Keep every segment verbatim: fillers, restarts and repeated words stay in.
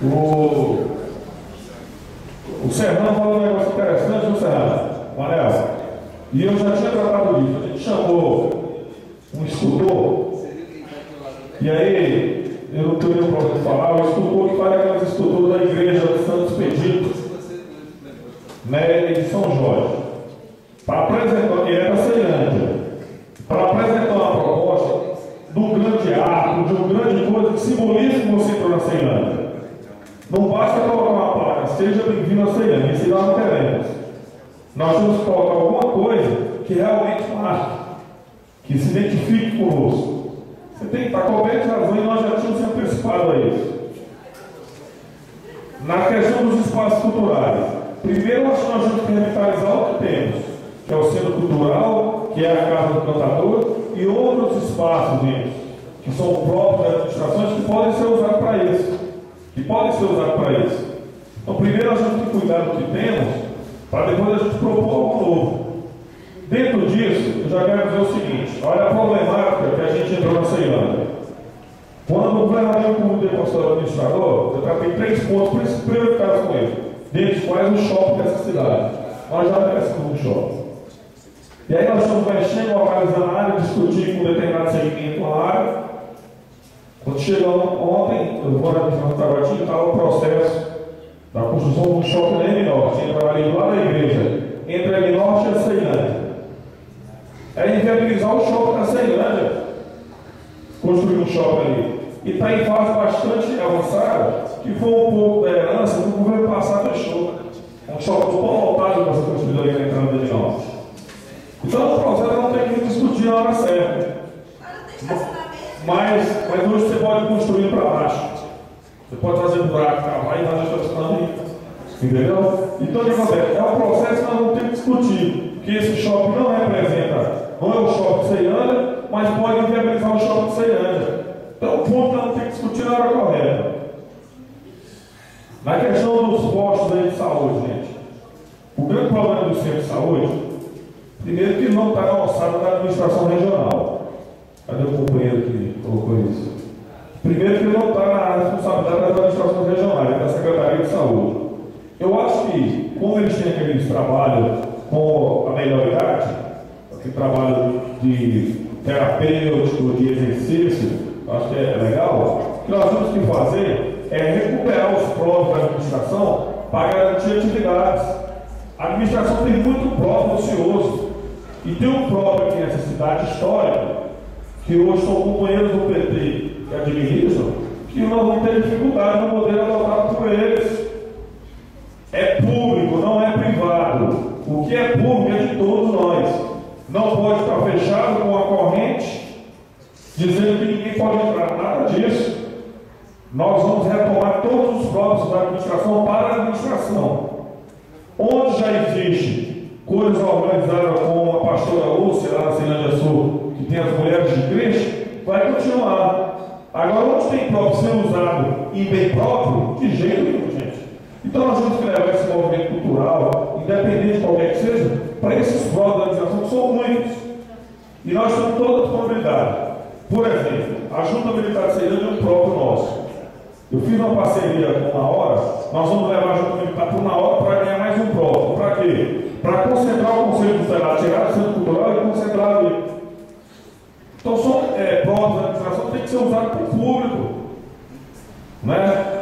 O, o Serrano falou um negócio interessante, o Serrano, Manel, e eu já tinha tratado disso. A gente chamou um escultor, e aí, eu não tenho nenhum problema de falar, o escultor que faz aquelas esculturas da igreja de Santos Pedidos, né, de São Jorge, para apresentar, ele é da Ceilândia, para apresentar uma proposta de um grande arco, de uma grande coisa que simboliza que você entrou na Ceilândia. Não basta colocar uma placa, seja bem-vindo à Ceilândia, isso nós não queremos. Nós temos que colocar alguma coisa que realmente marque, que se identifique conosco. Você tem que estar coberto de razão e nós já tínhamos se antecipado a isso. Na questão dos espaços culturais, primeiro acho que nós temos que revitalizar o que temos, que é o Centro Cultural, que é a Casa do Cantador, e outros espaços, gente, que são próprios das administrações, que podem ser usados para isso. Que podem ser usados para isso. Então, primeiro nós temos que cuidar do que temos, para depois a gente propor algo novo. Dentro disso, eu já quero dizer o seguinte: olha a problemática que a gente entrou na Ceilândia. Quando o governador como demonstrou administrador, eu tratei três pontos prioritários com ele, dentre os quais o shopping dessa cidade. Nós já crescemos no shopping. E aí nós estamos mexendo, localizando a área, discutindo com determinado segmento a área. Quando chegamos ontem, eu vou na administração do Taguatinga, estava o processo da construção de um shopping na M Norte, entre ali lá da igreja, entre a M Norte e a Ceilândia. É inviabilizar o shopping da Ceilândia, construir um shopping ali. E está em fase bastante avançada, que foi um pouco da herança que o governo passado deixou. Um shopping tão lotado para ser construído ali na entrada da M Norte. Então o processo não tem que discutir na hora certa. Mas, mas hoje você pode construir para baixo. Você pode fazer um buraco, cavar e fazer estacionamento. Entendeu? Então o que acontece? É um processo que nós não temos que discutir. Que esse shopping não representa, não é o shopping de Ceilândia, mas pode inviabilizar o shopping de Ceilândia. Então o ponto que nós não temos que discutir na hora correta. Na questão dos postos aí de saúde, gente. O grande problema do centro de saúde, primeiro que não está na alçada da administração regional. Cadê o companheiro que colocou isso? Primeiro que não está na responsabilidade das administrações regionais, da Secretaria de Saúde. Eu acho que, como eles têm aqueles trabalhos com a melhor idade, aquele trabalho de terapêutico, de exercício, acho que é legal, o que nós temos que fazer é recuperar os próprios da administração para garantir atividades. A administração tem muito próprio ocioso, e tem um próprio aqui nessa cidade histórica, que hoje são companheiros do P T que administram, que nós vamos ter dificuldade no modelo adotado por eles. É público, não é privado. O que é público é de todos nós. Não pode estar fechado com a corrente, dizendo que ninguém pode entrar. Nada disso. Nós vamos retomar todos os próprios da administração para a administração. Onde já existe coisas organizadas como a pastora Lúcia, lá na Ceilândia Sul, que tem as mulheres de Cristo, vai continuar. Agora, onde tem próprio ser usado em bem próprio, de jeito nenhum, gente. Então, nós temos que levar esse movimento cultural, independente de qualquer que seja, para esses próprios da organização, que são muitos. E nós temos toda a disponibilidade. Por exemplo, a Junta Militar de Ceilândia é um próprio nosso. Eu fiz uma parceria com a Hora, nós vamos levar a Junta Militar por uma hora para ganhar mais um próprio. Para quê? Para concentrar o Conselho Tutelar, tirar do Centro Cultural e concentrar ali. Então, são é, próprios da administração que tem que ser usado para o público. Né?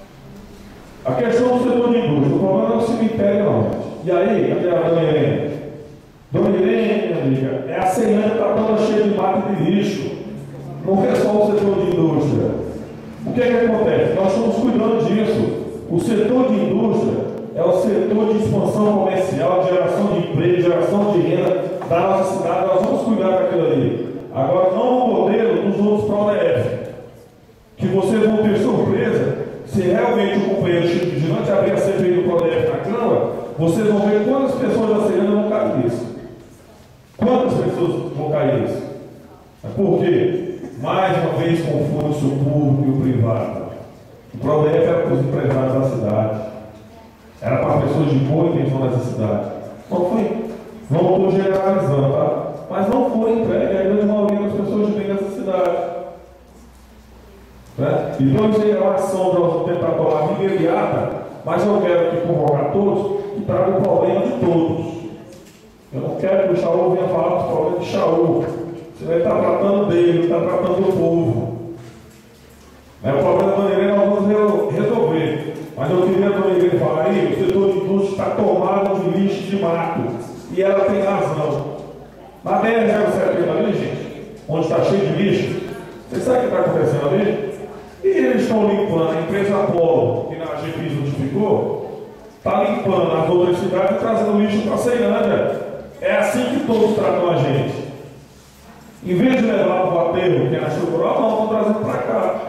A questão do setor de indústria, o problema não é o cemitério, não. E aí, cadê a Dona Irene? Dona Irene, minha amiga, é a Ceilândia que está toda cheia de mata e de lixo. Não é só o setor de indústria. O que é que acontece? Nós estamos cuidando disso. O setor de indústria é o setor de expansão comercial, geração de emprego, geração de renda da nossa cidade. Nós vamos cuidar daquilo ali. Agora, não o modelo dos outros ProDF, que vocês vão ter surpresa, se realmente o companheiro Chico Vigilante abrir a C P I do ProDF na Câmara, vocês vão ver quantas pessoas da Ceilândia vão cair nisso. Quantas pessoas vão cair nisso? Por quê? Mais uma vez confunde-se o público e o privado. O ProDF era para os empresários da cidade, era para pessoas de boa intenção nessa cidade. Não foi, não estou generalizando, tá? Mas não foi entregue a grande maioria das pessoas de bem dessa cidade. Né? Então, isso é uma ação de nós tentar tomar imediata, mas eu quero aqui convocar todos que tragam o problema de todos. Eu não quero que o Shaul venha falar dos problemas de Shaul. Você vai estar tratando dele, está tratando do povo. É, o problema da Dona Irene nós vamos resolver. Mas eu queria a Dona Irene falar aí, o setor de indústria está tomado de lixo de mato. E ela tem razão. Na B R zero setenta ali, gente, onde está cheio de lixo, vocês sabem o que está acontecendo ali? E eles estão limpando, a empresa Apolo, que na G P I S notificou, está limpando as outras cidades e trazendo lixo para a Ceilândia. É assim que todos tratam a gente. Em vez de levar para o aterro, que é na estrutural, não, estão trazendo para cá.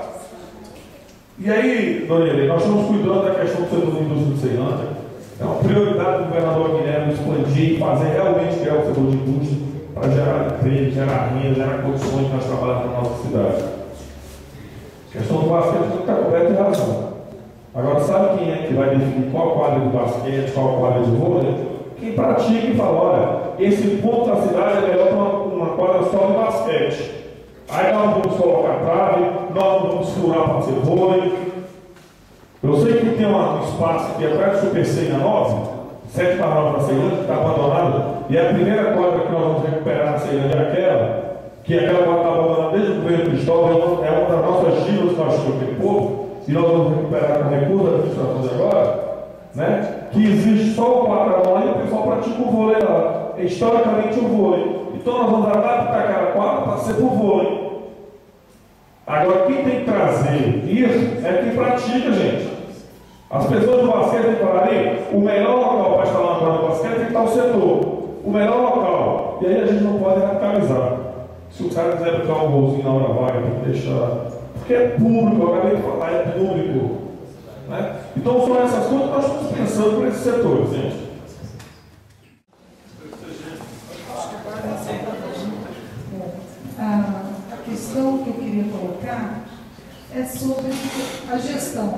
E aí, Dona Irene, nós estamos cuidando da questão do setor da indústria de Ceilândia. É uma prioridade do governador Guilherme expandir e fazer realmente criar o setor de indústria para gerar emprego, gerar renda, gerar condições de nós trabalharmos na nossa cidade. A questão do basquete está coberta de razão. Agora, sabe quem é que vai definir qual quadra de basquete, qual quadra de vôlei? Quem pratica e fala, olha, esse ponto da cidade é melhor que uma, uma quadra só de basquete. Aí nós vamos colocar trave, nós vamos furar para ser vôlei. Eu sei que tem um espaço que é perto do Super Ceia nove, sete para nove na Ceilândia, que está abandonado, e a primeira quadra que nós vamos recuperar na Ceilândia é aquela, que é aquela quadra está abandonada desde o governo Cristóvão, é uma das nossas dívidas que nós temos aquele povo, e nós vamos recuperar com recurso da administração de agora, né? Que existe só o quadro lá e o pessoal pratica o vôlei lá. É historicamente o vôlei. Então nós vamos adaptar aquela quadra para ser para o vôlei. Agora, quem tem que trazer isso é quem pratica, gente. As pessoas do basquete têm que falar ali, o melhor local para instalar uma quadra de basquete tem que estar o setor. O melhor local. E aí a gente não pode radicalizar. Se o cara quiser botar um golzinho na hora vaga, tem que deixar. Porque é público, eu acabei de falar, é público. Né? Então são essas coisas que nós estamos pensando por esses setores, gente. A questão que eu queria colocar é sobre a gestão.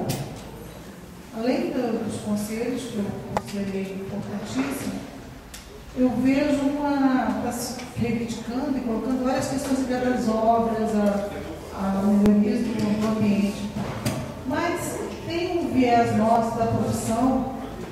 Além dos conselhos, que eu considerei importantíssimo, eu vejo uma, está se reivindicando e colocando várias questões ligadas às obras, a, a melhorias do, do ambiente. Mas tem um viés nosso da profissão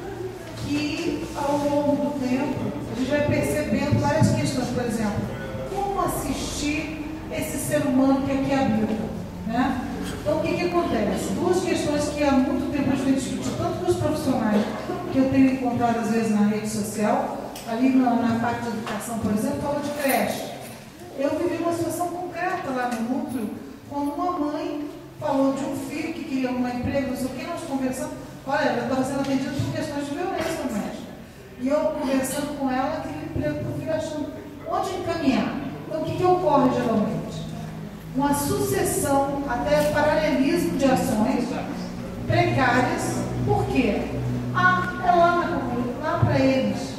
que, ao longo do tempo, a gente vai percebendo várias questões. Por exemplo, como assistir esse ser humano que aqui habita, né? Então, o que, que acontece? Duas questões que há muito tempo a gente discute, tanto dos profissionais que eu tenho encontrado às vezes na rede social, ali na, na parte de educação, por exemplo, fala de creche. Eu vivi uma situação concreta lá no núcleo, quando uma mãe falou de um filho que queria um emprego, não sei o que, nós conversamos, olha, ela estava sendo atendida por questões de violência doméstica. E eu conversando com ela, aquele emprego para o filho, achando onde encaminhar. Então, o que, que ocorre geralmente? Uma sucessão, até paralelismo de ações precárias. Por quê? Ah, é lá na comunidade, lá para eles.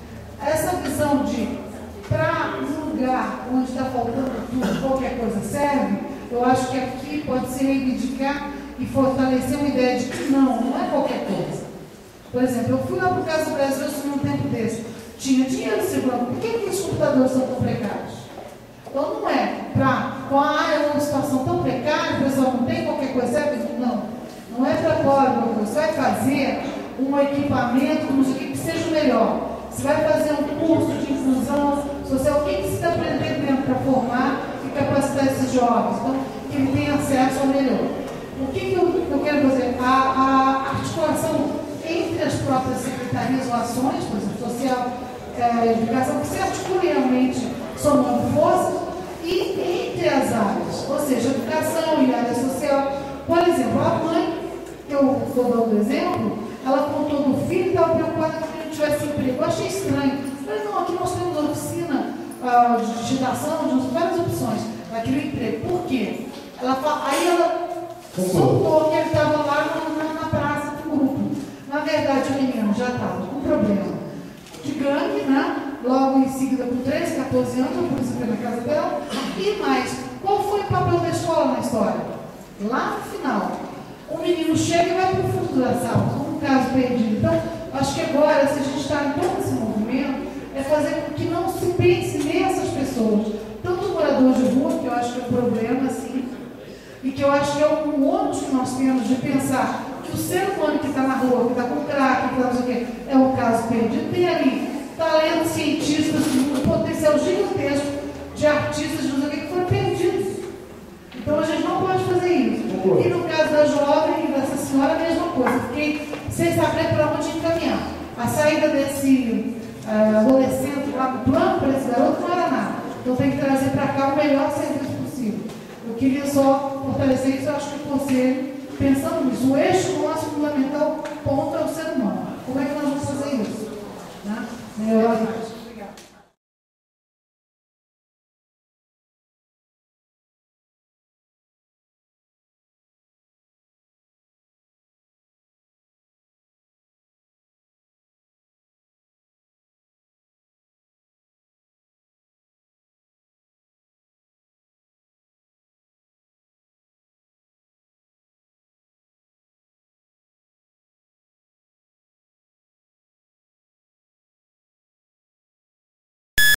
Essa visão de, para um lugar onde está faltando tudo, qualquer coisa serve, eu acho que aqui pode se reivindicar e fortalecer uma ideia de que não, não é qualquer coisa. Por exemplo, eu fui lá para o Casa do Brasil num tempo desse. Tinha dinheiro segurando. Por que, que os computadores são tão precários? Então não é para, com a área numa situação tão precária, o pessoal não tem qualquer coisa, serve? Não. Não é para pobre, você vai fazer um equipamento, não sei o que, que seja o melhor. Você vai fazer um curso de inclusão social, o que, que você está aprendendo para formar e capacitar esses jovens? Então, que ele tenha acesso ao melhor. O que, que eu, eu quero fazer? A, a articulação entre as próprias secretarias ou ações, por exemplo, social, é, educação, que se articule realmente somando forças e entre as áreas, ou seja, educação e área social. Por exemplo, a mãe, que eu estou dando exemplo, ela contou do filho e estava preocupada que ele não tivesse emprego. Eu achei estranho. Eu falei, não, aqui nós temos oficina uh, de digitação, de várias opções daquele emprego. Por quê? Ela fala, aí ela soltou que ele estava lá na, na, na praça do grupo. Na verdade, o menino já estava com problema de gangue, né? Logo em seguida, com treze, quatorze anos, a polícia foi na casa dela. E mais, qual foi o papel da escola na história? Lá no final, o menino chega e vai para o fundo da sala, como um caso perdido. Então, acho que agora, se a gente está em todo esse movimento, é fazer com que não se pense nessas pessoas, tanto moradores de rua, que eu acho que é um problema, assim, E que eu acho que é um ônus que nós temos de pensar que o ser humano que está na rua, que está com crack, que está não sei o quê, é um caso perdido. Tem ali talentos, cientistas, um potencial gigantesco de artistas, não sei o quê, que foram perdidos. Então a gente não pode fazer isso. E no caso da jovem e dessa senhora, a mesma coisa. Fiquei sem saber para onde encaminhar. A saída desse uh, adolescente lá do plano para esse garoto não era nada. Então tem que trazer para cá o melhor serviço possível. Eu queria só fortalecer isso. Eu acho que o conselho, pensando nisso, o eixo nosso fundamental ponto é o ser humano. Como é que nós vamos fazer isso? Né? Eu,